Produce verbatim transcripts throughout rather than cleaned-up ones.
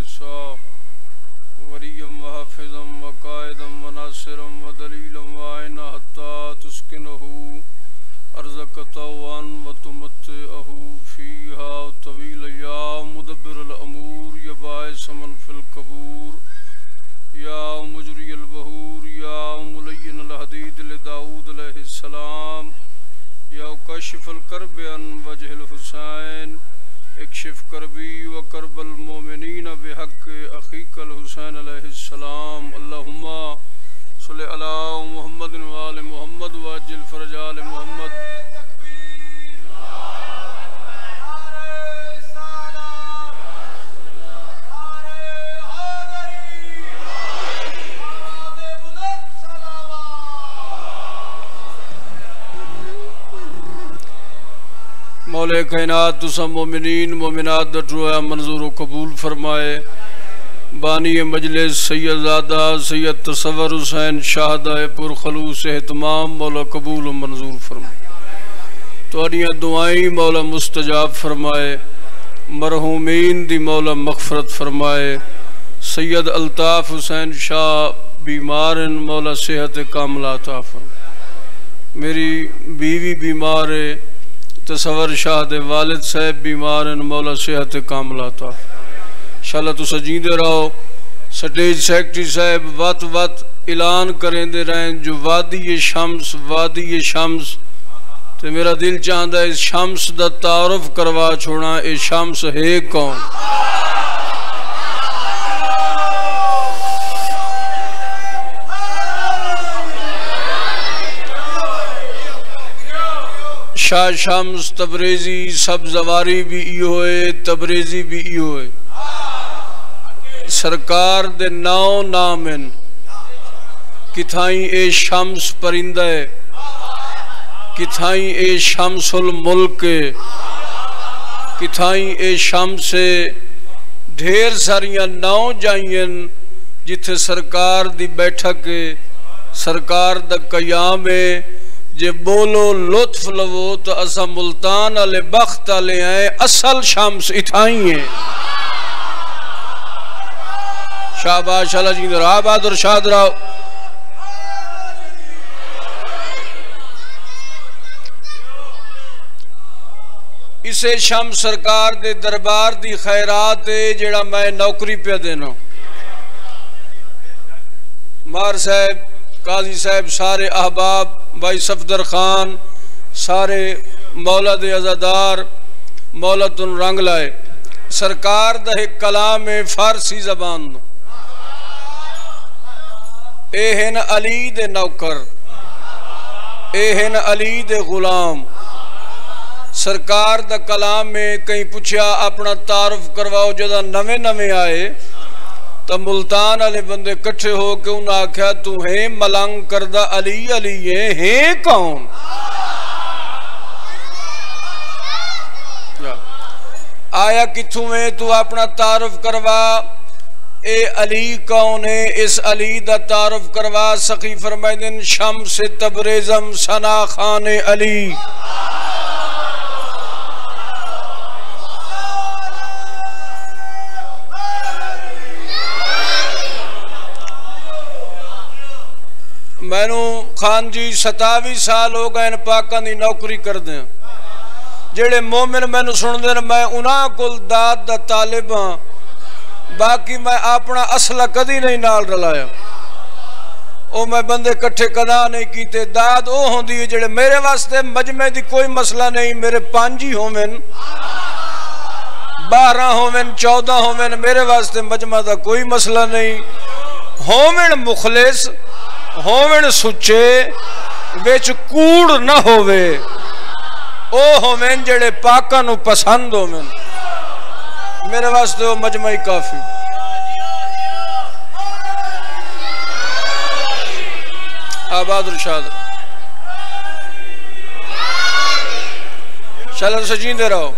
मुखलिसा वलियम व हाफिज़म व कायदम व नासिरम व दलीलम व आइना हत्ता तुस्किनहु अर्ज़क़तवन व तुमत्तिअहु फ़ीहा तवील या मुदब्बिरुल अमूर या बाइसमन फ़िल कबूर या मुजरियल बहूर या मुलय्यिनल हदीद लिदाऊद अलैहिस्सलाम या कशिफ़ुल कर्ब अन वजहिल हुसैन इक्शिफ करबी व करबल मोमिनीन बिहक़्क़ि अख़ीकल हुसैन अलैहिस्सलाम अल्लाहुम्मा सल्लि अला मुहम्मद व आले मुहम्मद व अज्जिल फ़रज आले मुहम्मद। मौले कायनात तुसा मोमिनीन मोमिनात दटुआ मंजूर व कबूल फरमाए। बानी मजलिस सैयदज़ादा सैयद तसव्वुर हुसैन शाहदाए पुरखलूस एहतमाम मौला कबूल व मंजूर फरमाए। तुहाड़ियां दुआएं मौला मुस्तजाब फरमाए। मरहूमीन दी मौला मग़फ़रत फरमाए। सैयद अल्ताफ़ हुसैन शाह बीमार मौला सेहत कामिला अता फरमाए। मेरी बीवी बीमार है। तसव्वुर शाह दे वालिद साहब बीमार हैं मौला सेहत कामिला अता इंशाअल्लाह तुसा जींदे रहो। स्टेज सेक्रेटरी साहब वत वत ऐलान करेंदे रहें जो वादी शम्स वादी शम्स ते मेरा दिल चाहता है इस शम्स दा तारुफ करवा छोड़ा। ये शम्स है कौन? शाह शम्स तबरेजी सब जवारी भी इहो है तबरेजी भी इहो है। सरकार दे नौ नाम हैं किथाई ए शम्स परिंदा है किथाई ए शम्सुल मुल्क है किथाई ए शम्स है। ढेर सारियां नौ जाइयन जिथे सरकार दी बैठक है सरकार दा कयाम है। जे बोलो लुत्फ लवो तो असा मुल्तान आले बख्त आले हैं असल शम्स इथाई है। शाबाश अल्लाह जी आबाद और शाद रहो। इसे शम्स सरकार दे दरबार दी खैरात है जेड़ा मैं नौकरी पे देना। मार साहब काजी साहब सारे अहबाब भाई सफदर खान सारे मौला दे अज़ादार मौला तुन रंग लाए। सरकार दा एक कलाम है फारसी जबान ए हैं अली दे नौकर ए हैं अली दे गुलाम। सरकार दा कलाम में कहीं पूछा अपना तारुफ करवाओ जदा नवे नवे आए तो मुल्तान वाले बंदे कट्ठे हो के उन्हें आख्या तू है मलंग करदा अली अली है, है कौन? आया किथों है तू अपना तारुफ करवा। ए अली कौन है? इस अली दा तारुफ करवा। सखी फरमाइंदे शम्स तबरेज़म सना खान अली। मैनू खान जी सतावी साल हो गए पाकां दी नौकरी करदे। जेड़े मोमिन मैनू सुनदे ने मैं उन्हां कोल दाद दा तालिब हां। बाकी मैं अपना असला कदी नहीं नाल रलाया। ओ मैं बंदे कट्ठे कदा नहीं कीते। दाद ओ होंदी है जेड़े मेरे वास्ते मजमे दी कोई मसला नहीं। मेरे पांच ही होवेन बारह होवेन चौदह होवेन मेरे वास्ते मजमा दा कोई मसला नहीं। होवेन मुखलिस होवेन सुच्चे विच कूड़ न होवे ओ होवेन जेड़े पाकां नू पसंद होवेन मेरे वास्ते वो मजमा ही काफी। आबाद रुशाद चलो सजींदे रहो।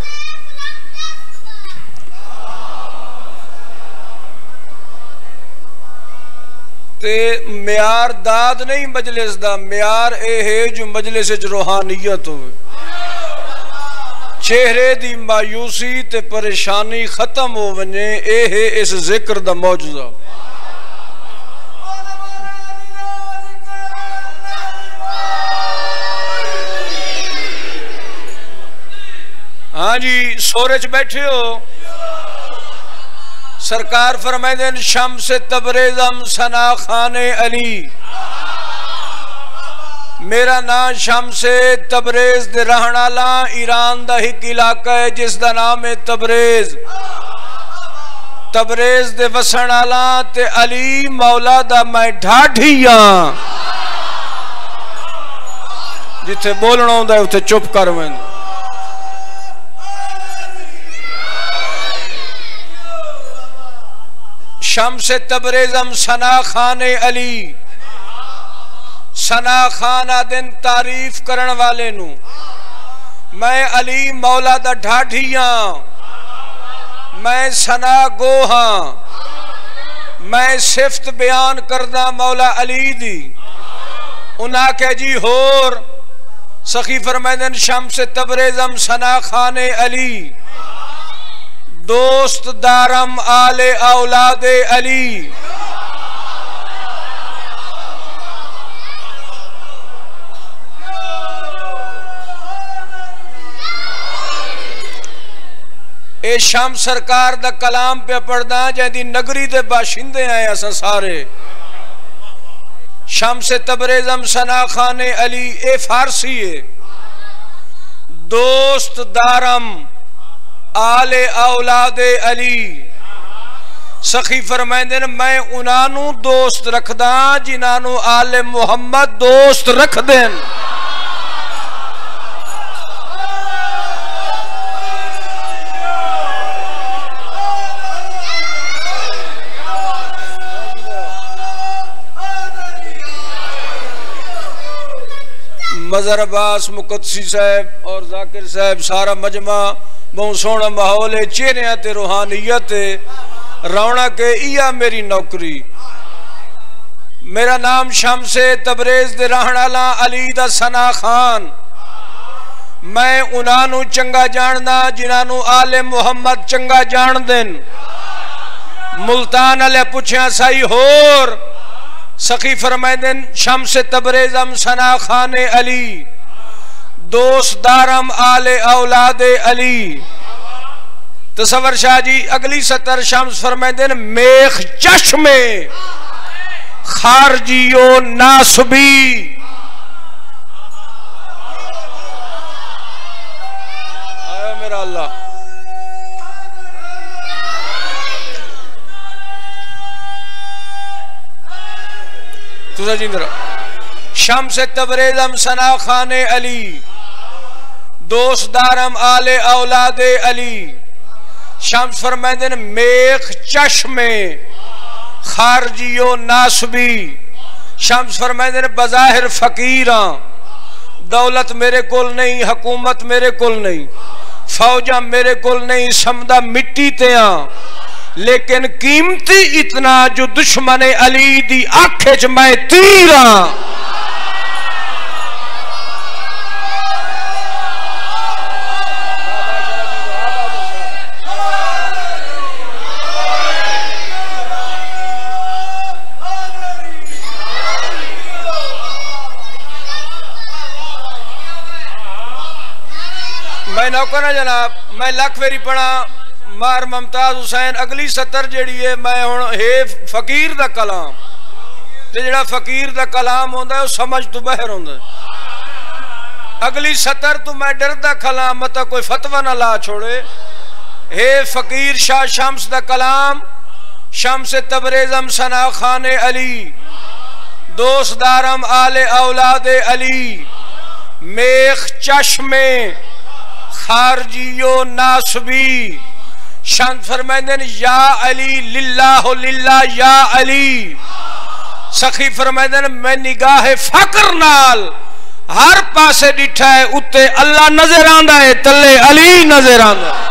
ते म्यार दाद नहीं मजलिस दा म्यार ए है जो मजलिस च रूहानियत हो। चेहरे दी मायूसी ते परेशानी खत्म हो वने, ए इस जिक्र दा मौजूदा। हाँ जी, सोरे च बैठे हो। सरकार फरमाइंदे शम्स तबरेज़म सना खाने अली। मेरा नाम शम्स तबरेज़ दे रहन वाला, ईरान दा एक इलाका है जिसका नाम है तबरेज़। तबरेज़ दे वसन वाला ते अली मौला दा मैं ढाढी हां। जिथे बोलना होंदा उथे चुप कर वैंदे। शम्स तबरेज़म सना खाने अली। सना खान आदिन तारीफ करन वाले नू मैं अली मौला दा ढाढी हां, मैं सना गो हां, मैं सिफत बयान करदा मौला अली दी। उन्हें कह जी होर सखी फरमाइंदन शम्स तबरेज़म सना खाने अली, दोस्त दारम आले औलादे अली। ए शाम सरकार दा कलाम पे पढ़दा जैदी नगरी दे बाशिंदे आए असा सारे। शम्स तबरेज़म सना खाने अली ए फारसी है। दोस्त दारम आले औलादे अली। सखी फरमाइंदे ने मैं उन्हां दोस्त रखदा जिन्हां आले मुहम्मद दोस्त रख देन। मजहर अब्बास मुकद्दसी साहब और जाकिर साहब सारा मजमा बहुत सोहना माहौल है। चेहरे ते रूहानियत रौनक है। इया मेरी नौकरी। मेरा नाम शम्स तबरेज़ दे रहन वाला अली दा सना खान। मैं उन्हां चंगा जानदा जिन्हां आले मुहम्मद चंगा जान देन। मुल्तान वाले पुछया साई होर सखी फरमाइंदन शम्स तबरेज़म सना खाने अली, दोस्त दारम आले औलादे अली। तसव्वुर शाह जी अगली सतर शम्स फरमाइंदन मेख चश्मे खारजियो नासबी। आया मेरा अल्लाह। शम्स तबरेज़म सना खाने अली, दोस्त दारम आले औलादे अली। शम्स फरमाइंदन मेख चश्मे खारजियो नासबी। शम्स फरमाइंदन बज़ाहिर फकीर हां, दौलत मेरे कोल नहीं, हुकूमत मेरे कोल नहीं, फौजा मेरे कोल नहीं, समदा मिट्टी ते हां, लेकिन कीमती इतना जो दुश्मन अली दी आंखें च मैं तीर हां। मैं नौकर जनाब, मैं लख वेरी पढ़ा मार मुमताज हुसैन। अगली सतर जड़ी है मैं हुण हे फकीर दा कलाम ते जेड़ा फकीर दा कलाम होंदा है समझ तो बहर होंदा है। अगली सतर तो मैं डरदा कलाम मत कोई फतवा ना ला छोड़े। हे फकीर शाह शम्स दा कलाम। शम्स तबरेज़म सना खाने अली, दोस्त दारम आले औलादे अली। मेख चश्मे खारजियो नासबी। शान फरमाइंदन या अली लिल्लाह लिल्लाह या अली। सखी फरमाइंदन मैं निगाह फकर नाल हर पासे डिठा है, उत्ते अल्लाह नजर आंदा है, तले अली नजर आंदा है।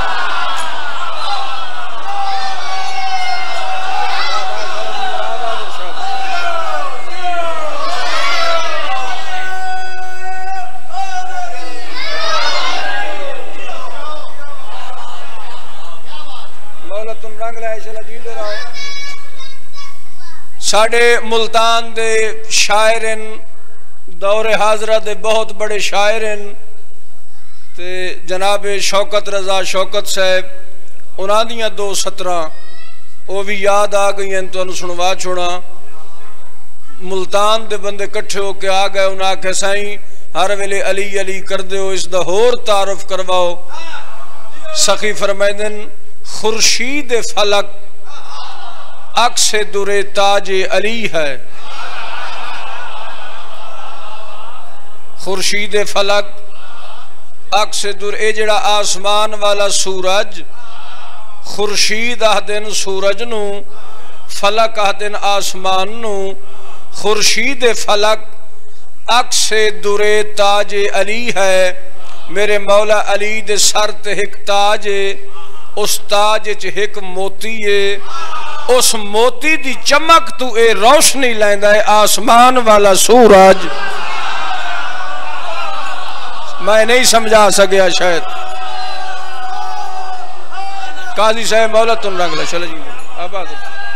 साडे मुल्तान दे शायरन दौरे हाजरा दे बहुत बड़े शायरन ते जनाब शौकत रजा शौकत साहब उन्हां दियां दो सतरां वो भी याद आ गई हैं तो सुनवा छोड़ा। मुल्तान दे बंदे कट्ठे होके आ गए उन्हें आखे साईं हर वेले अली अली कर दो इसदा होर तारुफ करवाओ। सखी फरमाइंदन खुर्शीद फलक अक्स दुरे ताज अली है। खुर्शीद फलक अक्स दुर ए जड़ा आसमान वाला सूरज खुर्शीद आखदन सूरज नू फलक आखदन आसमान नू। खुर्शीद फलक अक्स दुरे ताज अली है। मेरे मौला अली दे सर ते एक ताज उस ताज च एक मोती है। उस मोती दी चमक तू ए रोशनी लैंदा है आसमान वाला सूरज। मैं नहीं समझा सकिया शायद काजी साहब मौला तुम रंग ला चलो जी आबाद।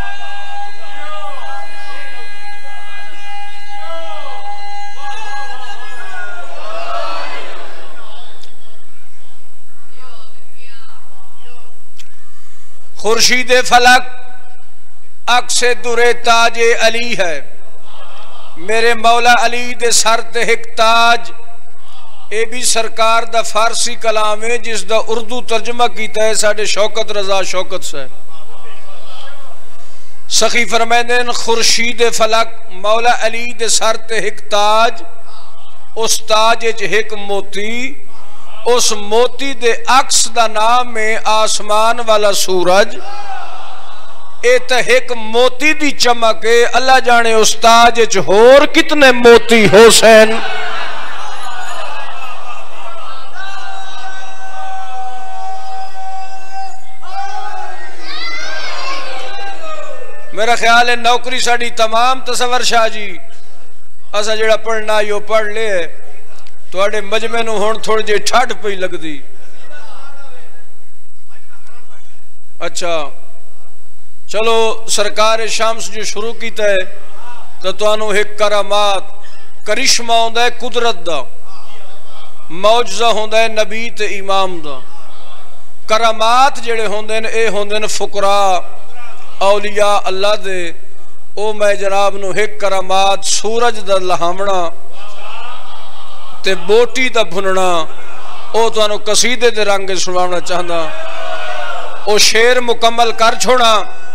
खुर्शीद फलक अक्स दुरे ताज अली है। मेरे मौला अली दे सर ते एक ताज ये भी सरकार दा फारसी कलाम है जिसका उर्दू तर्जमा किया है साडे शौकत रजा शौकत साहब। सखी फरमाइंदे खुर्शीद फलक मौला अली दे सर ते एक ताज उस ताज च एक मोती उस मोती दे अक्स दा नाम है आसमान वाला सूरज। ए तो एक मोती दी चमक है अल्लाह जाने उस ताज च होर कितने मोती हुसैन। मेरा ख्याल है नौकरी साड़ी तमाम तसवर शाह जी असा जड़ा पढ़ना यो पढ़ ले थोड़े मजमे नूं हुण थोड़ी जी ठंड पई लगदी। अच्छा चलो सरकार शम्स जो शुरू किया है तो तुहानू एक करामात करिश्मा होंदा है कुदरत दा मौजज़ा होंदा है नबी ते इमाम दा। करामात जेड़े होंदे ने ए होंदे ने फुकरा औलिया अल्लाह दे। ओ मैं जनाब नू एक करामात सूरज दा लहावना ते बोटी दा भुनना ओ तुहानू कसीदे दे रंग सुनाना चाहता। ओ शेर मुकम्मल कर छोड़ा।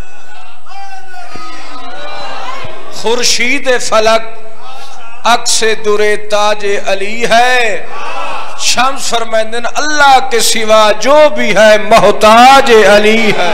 खुर्शीद फलक अक्स दुरे ताज अली है। शम्स फरमाइंदन अल्लाह के सिवा जो भी है मोहताज अली है।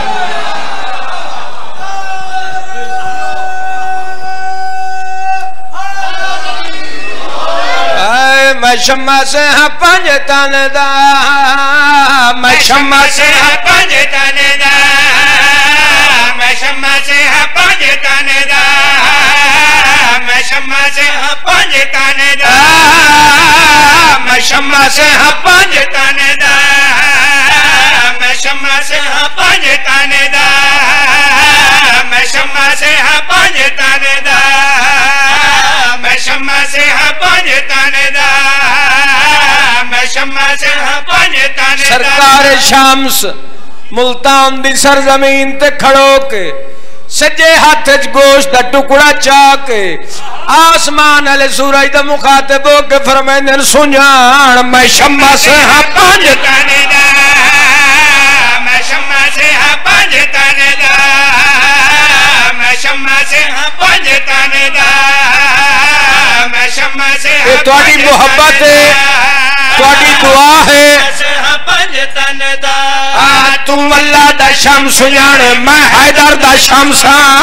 मैं शम्मा से हाँ पंज तन दा मैं शम्मा से हाँ पंज तन दा मैं शम्मा से हाँ पंज तन दा मैं शम्मा से हाँ पंज तन दा मैं शम्मा से हाँ पंज तन दा मैं शम्मा से हाँ पंज तन दा मैं शम्मा से हाँ पंज तन दा मैं शम्मा से हाँ पंज तन दा मैं शम्मा से हाँ पंज तन दा। सरकार शम्स मुल्तान दी सरजमीन ते खड़ो के सज्जे हाथ च गोश्त दा टुकड़ा चा के आसमान वाले सूरज दा मुखातिब हो के फरमाइंदे सुझाण मैं शम्मा से हाँ पंज तन दा मैं शम्मा से हाँ पंज तन दा मैं शम्मा से हाँ पंज तन दा मैं शम्मा से हाँ तुहाडी मोहब्बत है तुहाडी दुआ है तन दा तू अल्लाह दा शम्स जान मैं हैदर दा शम्स हां।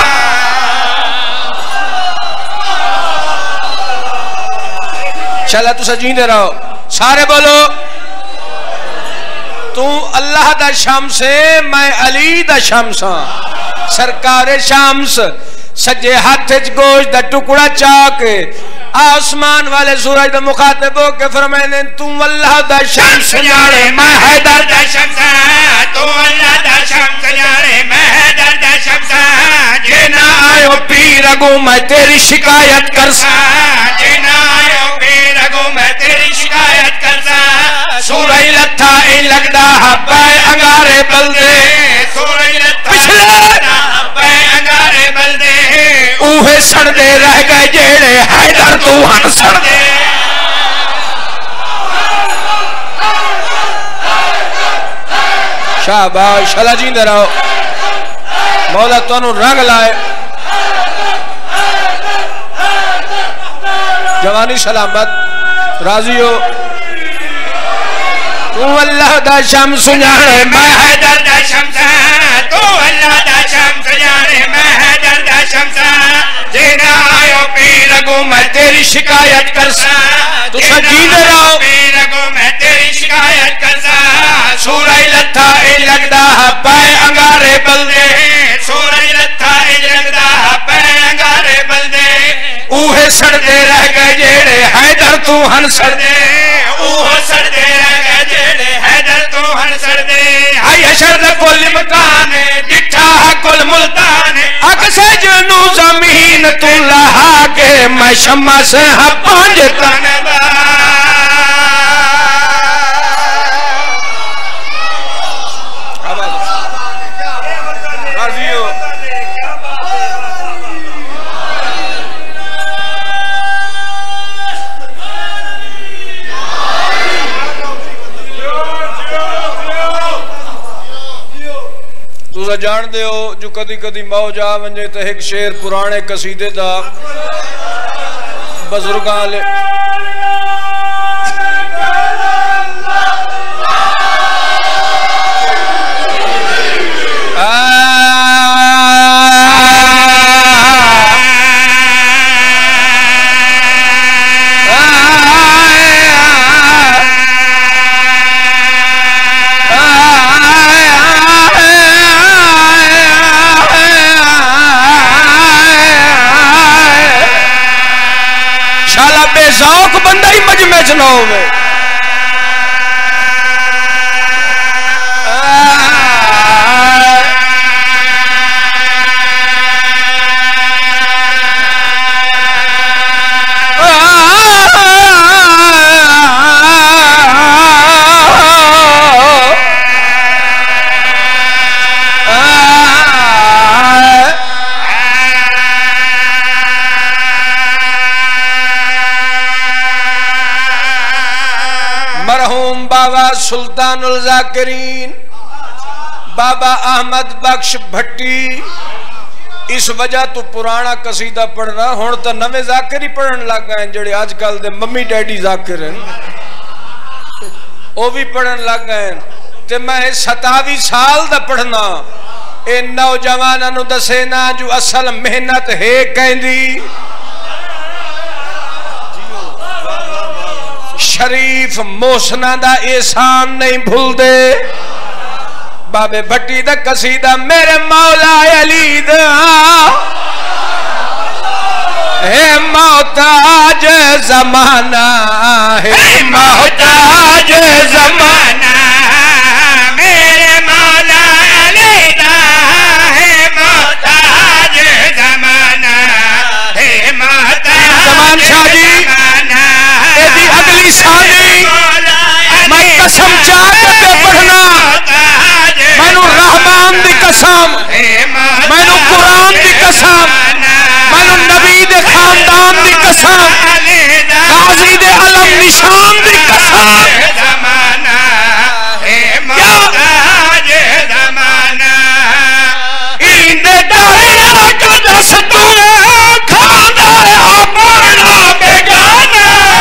चला तुसा जींदे रहो सारे बोलो तू अल्लाह दा शम्स है मैं अली दा शम्स हां। सरकार शम्स सज्जे हाथ च गोश्त दा टुकड़ा चा के आसमान वाले सूरज दा मुखातिब हो के फरमाने तू अल्लाह दा शम्स जाने मैं हैदर दा शम्स तू अल्लाह दा शम्स जाने मैं हैदर दा शम्स जे ना आयो पीर अगो मैं तेरी शिकायत करसा जे ना आयो पीर अगो मैं तेरी शिकायत करसा सूरज लथा ए लगदा हब्बे अंगारे बलदे सूरज लथा पिछले हब्बे अंगारे बलदे उहे सड़दे रह गए जेड़े हैदर तू हन सड़दे शाबाश शाला जींदे रहो मौला तुहानू रंग लाए जवानी सलामत राजी हो तू अल्लाह दा शम्स जाने मैं हैदर दा शम्स तू अल्लाह दा शम्स जाने मैं हैदर दा शम्स जेना आयो पीर अगो मैं तेरी शिकायत करसा तुसा जींदे रहो पीर अगो मैं तेरी शिकायत करसा सूरज लथा ए लगदा हब्बे अंगारे बलदे सूरज लथा ए लगदा हब्बे अंगारे बलदे उहे सड़दे रह गए जेड़े हैदर तू हन सड़दे उहे सड़दे रह गए जेड़े हैदर तू हन सड़दे हाय हशर दा कुल मकान डिठा कुल मुल्तान अक्से जनू जमीन तू लहा के मैं शम्मा से हा पांच तन जान दे हो जो कदी कदी मौज आ वंजे तो एक शेर पुराने कसीदे दा बुजुर्गां ले बेज़ौक बंदा ही मजमे च ना होवे बाबा सुल्तानुल जाकिरीन बाबा अहमद बख्श भट्टी इस वजह तो पुराना कसीदा पढ़ना हुण तो नवे जाकिर ही पढ़न लग गए जेड़े आजकल दे मम्मी डैडी जाकिर हैं वो भी पढ़न लग गए ते मैं सतावी साल दा पढ़ना ए नौजवानों नू दसे ना जो असल मेहनत है कहंदी शरीफ मोहसना दा एहसान नहीं भूलदे बाबे भट्टी दा कसीदा मेरे मौला अली दा हे मोहताज जमाना हे मोहताज जमाना मेरे मौला अली दा हे मोहताज जमाना हे मोहताज जमान शाह जी एदी अगली शादी मैं कसम चाह के पढ़ना मैनू रहमान दी कसम मैनू कुरान दी कसम मैनू नबी दे खानदान दी कसम गाजी दे अलम निशान दी कसम जमाना हे मोहताज जमाना इंदे दायरा का दस तू खांदा अपना बेगाना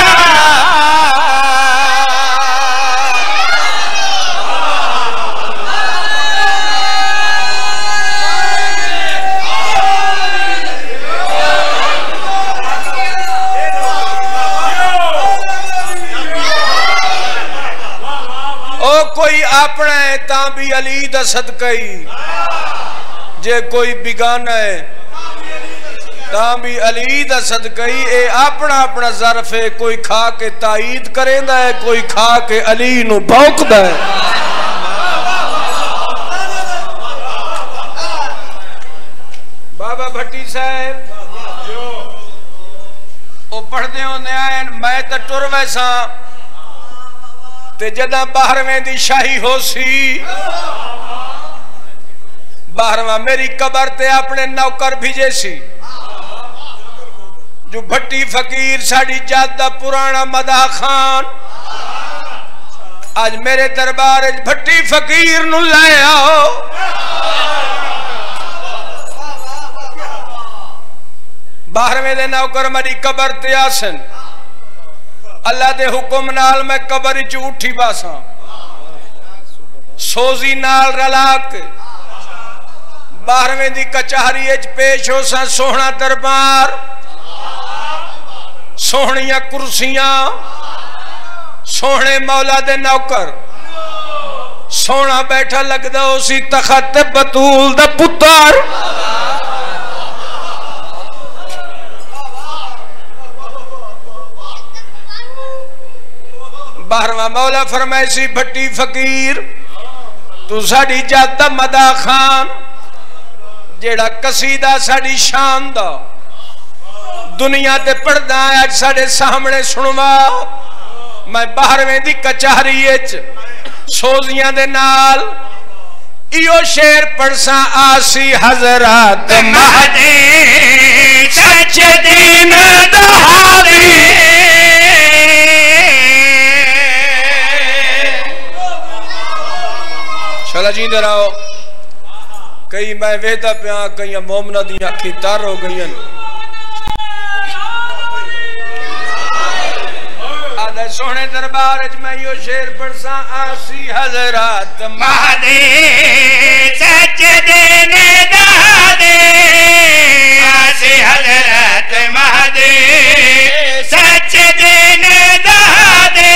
कोई अपना है ता भी अली दा सदका ही जे कोई बिगाना है भी अली दा सदकई ए अपना अपना ज़र्फ है, कोई खा के ताईद करेंदा है, कोई खा के अली नू भौंकदा है। बाबा भट्टी साहब वो पढ़ते होंदे आए, मैं तो टुर वैसा ते जदा बारहवें दी शाही हो सी, बारहवां मेरी कबर ते अपने नौकर भेजे सी, जो भट्टी फकीर साड़ी जादा पुराना मदा खान आज मेरे दरबार भट्टी फकीर नू ले आओ। बारहवें दे नौकर मेरी कबर ते आसन, अल्लाह दे हुक्म नाल मैं कबर च उठी बासा, सोजी नाल रला के बारहवें दी कचहरी पेश हो सा। सोहना दरबार, सोहनिया कुर्सियां, सोहने मौला दे नौकर, सोना बैठा लगदा उसी तखत बतूल दा पुत्र। बारहवां मौला फरमाए सी, भट्टी फकीर तू साड़ी जादा मदा खान, जेड़ा कसीदा साड़ी शान दा दुनिया ते पढ़दा आज साढ़े सामने सुनवाओ। मैं बारहवें दी कचहरी सोजियां दे नाल इो शेर पढ़सा, आसी हजरत महदी सच दीन दहादी, चला जींदे रहो। कई मैं वेदा पिया, कई मोमना दी अखी तर हो गई। आदे सोहने दरबार च मैं यो शेर पढ़सा, आसी हजरत महदी सच दीन दहादी, आसी हजरत महदी सच दीन दहादी,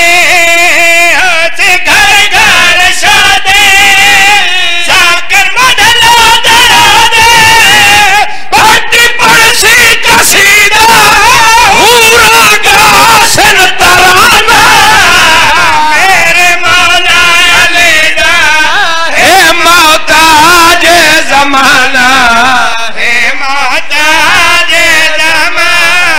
घर घर शादी जाकर मदला दे दे, भट्टी पड़सी कसीदा पूरा गासन तराना, मेरे मौला अली दा है मोहताज ज़माना, है मोहताज ज़माना।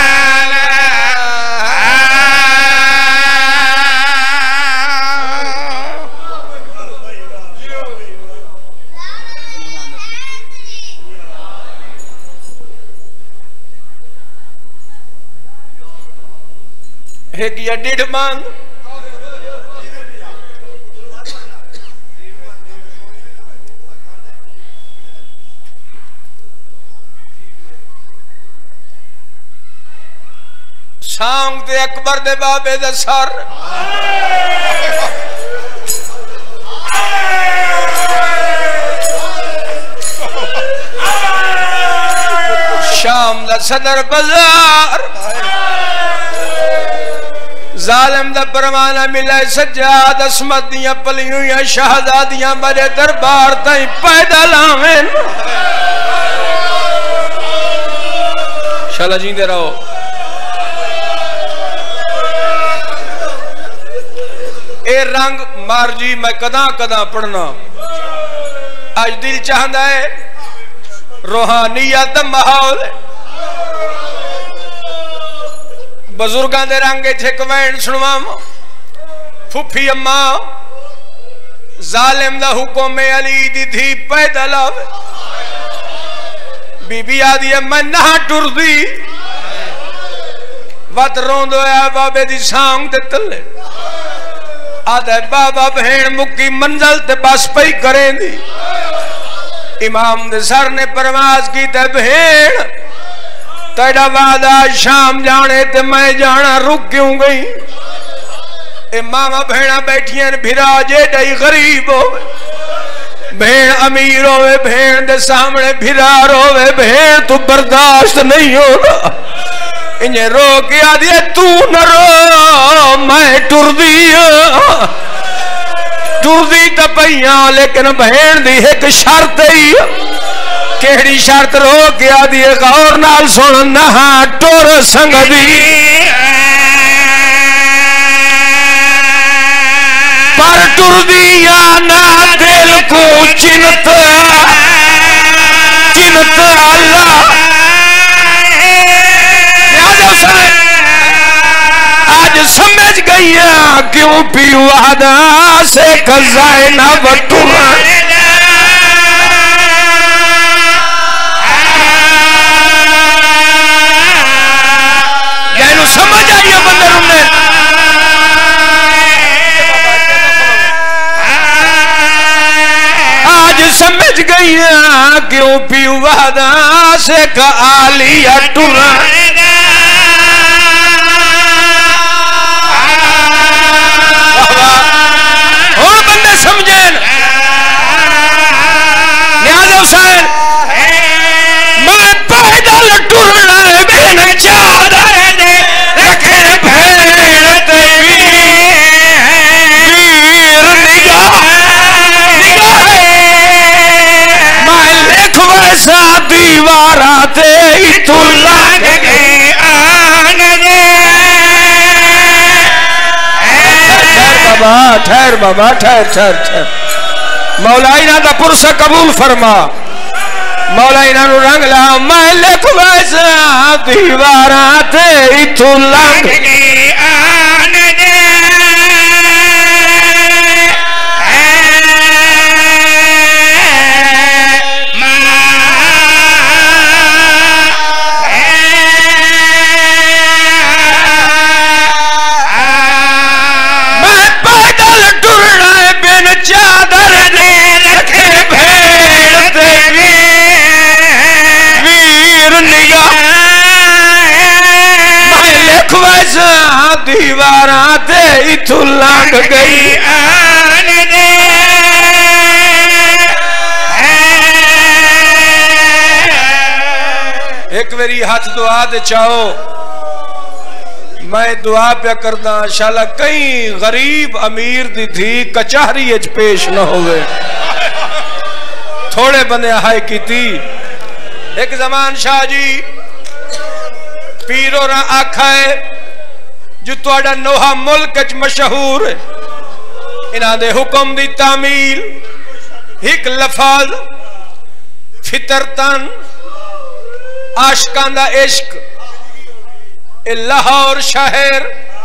एक या डेढ़ मांग सांग दे अकबर दे बाबे दे सर, शाम दा सदर बाजार, जालिम दा परवाना मिला सज्जाद, असमत दियां पलियां शहजादियां मेरे दरबार ताई पैदल आवें। शाला जींदे रहो। ए रंग मार जी मैं कदा कदा पढ़ना, आज दिल चाहता है रूहानियत माहौल, बुजुर्गों के रंग एक वैन सुनवाव। फुफी अम्मा जालिम दा हुक्म अली दी धी पैदल आवे, बीबी आदि मैं ना टुरदी, वत रोंद होया बाबे दी सांग दे तले, आदे बाबा भेण मुक्की मंजल ते बस पई करेंदी। इमाम दे सर ने परवाज की ते भेण तेरा वादा शाम जाने ते मैं जाना रुक क्यों गई। ए मामा भेड़ा बैठिया भिरा जेडई गरीब होवे, भेण अमीर होवे भेण दे सामने भिरा रोवे, भेण तू बर्दाश्त नहीं होना। इन्हें रो के आदि तू न रो मैं टुर दी, टुरदी तो पईया लेकिन बहन दी एक शर्त ही केड़ी शर्त रो के आदि गौर नाल सुन नहा टुर संग दी पर टुरदिया ना दिल को चिंत चिंत अल्लाह आज समझ गई क्यों पीवादा से कजाए ना बटुआ जैनू समझ आई है बंदर में आज समझ गई क्यों पीवादा से कालिया टुरा समझेन न्याज हुसैन मैं पैदल टुरना बिन चादर दे रखे भेड़ ते वीर निगाह मैं लिख वैसा दीवारा ते तू लग गई आन दे बाबा ठहर बाबा ठहर ठहर ठहर मौलाइना दा पुरसा कबूल फरमा मौलाइना नु रंग ला मैं लिख वैसा दीवारा ते इथों लंघ गई आन दे चादर दे रखे भेड़ ते वीर निगाह मैं लिख वैसा दीवारा ते इथों लंघ गई आन दे एक बारी हाथ दुआ दे चाहो मैं दुआ पे करदा शाला कई गरीब अमीर दी थी कचहरी पेश न होवे थोड़े बंदे हाय कीती एक जमान शाह जी पीरो रा आखा है जो तुहाडा नोहा मुल्क च मशहूर इन्हां दे हुक्म दी तामील एक लफाज फितरतन आशिकां दा इश्क लाहौर शहर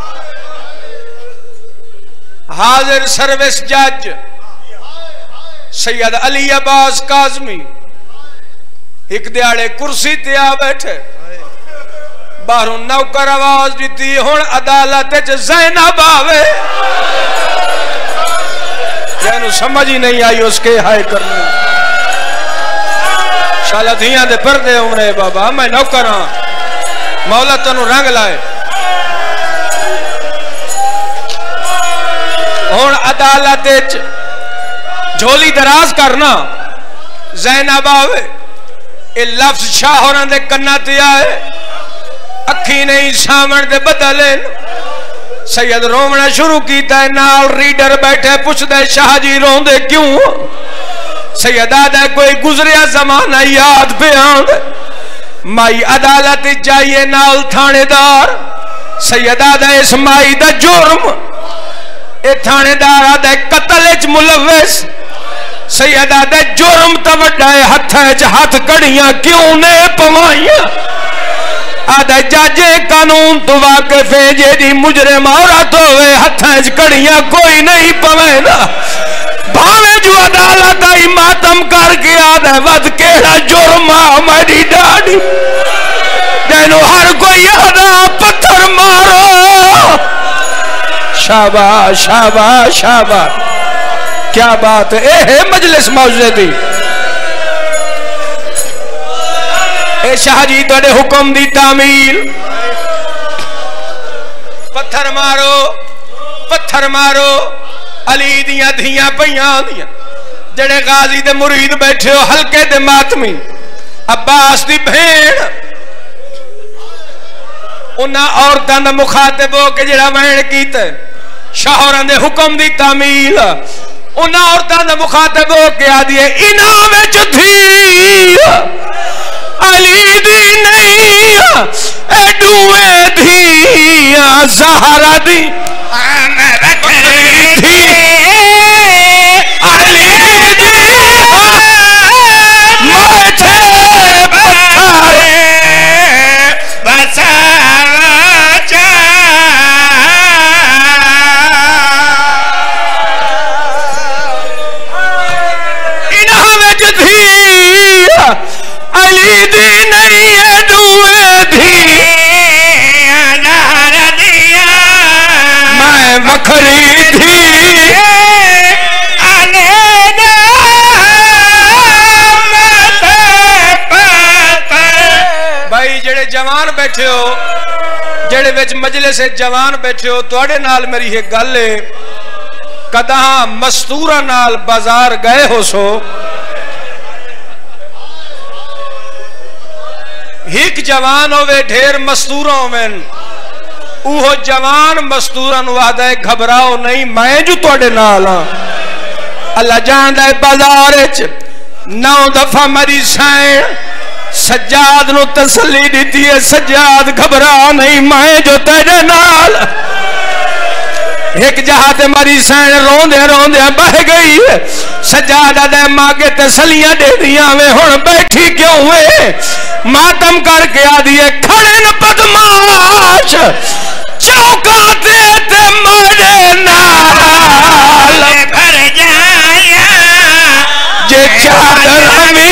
हाजिर सर्विस जज सैयद अली अब्बास काजमी एक दिहाड़े कुर्सी ते आ बैठे बाहरों नौकर आवाज दी हुण अदालत च ज़ैनब आवे जैनू समझ ही नहीं आई उसके हाय करनी शाला धियां दे पर्दे उमरे बाबा मैं नौकर हां मौला तनु रंग लाए हुण अदालत झोली दराज करना ज़ैनब आवे ये लफ्ज शाह होरां दे कन्ना ते आए अखी नहीं सामण दे बदले सैयद रोवना शुरू कीता है नाल रीडर बैठे पुछदे शाह जी रोंदे क्यों सैयद आदा कोई गुजरिया जमाना याद पे आंदे माई अदालत जाइए नाल थानेदार सैयदा दा इस माई दा जुर्म ए थानेदार आदा कत्ल च मुलव्वस सैयदा दा जुर्म तो वड्डा है हथ च हथ कड़ियां क्यों ने पवाइयां आदा जाजे कानून तो वाकिफ है जेदी मुजरिम औरत होवे हथ च कड़ियां कोई नहीं पवे ना भावे जो अदालत आई मातम करके आदा वध केड़ा जुर्म मेरी डाडी जैनू हर कोई आदा पत्थर मारो शाबाश शाबाश शाबाश क्या बात है ए मजलिस मौजूदी ए शाह जी तुहाडे हुक्म दी तामील पत्थर मारो पत्थर मारो अली दियां धियां पईयां आंदियां जेड़े गाजी दे मुरीद बैठे हो हल्के दे मातमी अब्बास दी भेण उन्हां औरतां दा मुखातिब हो के जेड़ा वैण कीता शाहरां दे हुक्म दी तामील उन्हें औरतों का मुखातब हो के आदि है इनाम थी अली दी नहीं एडुए धिया सहारा दी थी अली दी माथे पत्थर बसा अली दी नहीं है दुए धी मैं मखरी थी भाई जेड़े जवान बैठे हो जेड़े विच मजलिस जवान बैठे हो तुहाडे नाल मेरी एक गल है कदा मस्तूरा नाल बाजार गए हो सो एक जवान होवे ढेर मस्तूर होवेन उहो जवान मस्तूरन वादा घबराओ नहीं मैं जो तुहाडे नाल हां अल्लाह जानदा है बाजार विच नौ दफा मरी सैन सज्जाद नु तसल्ली दी है सज्जाद घबरा नहीं मैं जो तेरे नाल एक जहाज मरी सैन रोंदे रोंदे बह गई सज्जाद दे मागे तसलियां दे दियां वे हुण बैठी क्यों वे मातम करके आदि है खड़े न बदमाश चौका दे ते मरे नाल भर जाया जे चादर में